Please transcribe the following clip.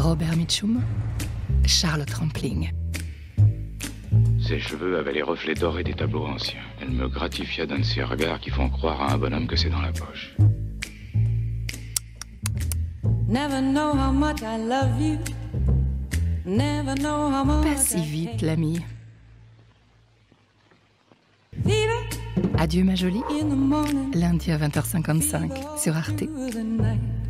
Robert Mitchum, Charlotte Rampling. Ses cheveux avaient les reflets dorés des tableaux anciens. Elle me gratifia d'un de ces regards qui font croire à un bonhomme que c'est dans la poche. Pas si vite, l'ami. Adieu ma jolie, lundi à 20h55 sur Arte.